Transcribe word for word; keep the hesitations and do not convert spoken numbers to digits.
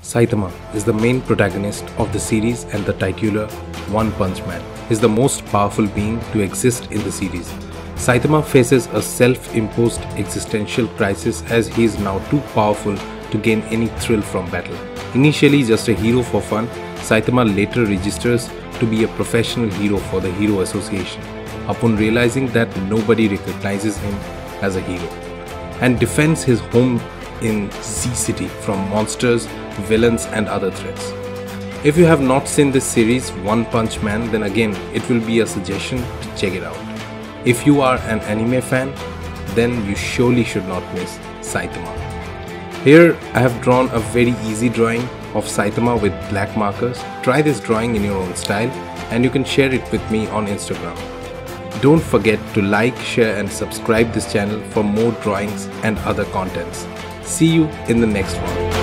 Saitama is the main protagonist of the series and the titular One Punch Man is the most powerful being to exist in the series. Saitama faces a self-imposed existential crisis as he is now too powerful to gain any thrill from battle. Initially just a hero for fun, Saitama later registers to be a professional hero for the Hero Association upon realizing that nobody recognizes him as a hero, and defends his home in Z City from monsters, villains and other threats. If you have not seen this series One Punch Man, then again it will be a suggestion to check it out. If you are an anime fan, then you surely should not miss Saitama. Here I have drawn a very easy drawing of Saitama with black markers. Try this drawing in your own style and you can share it with me on Instagram. Don't forget to like, share and subscribe this channel for more drawings and other contents. See you in the next one.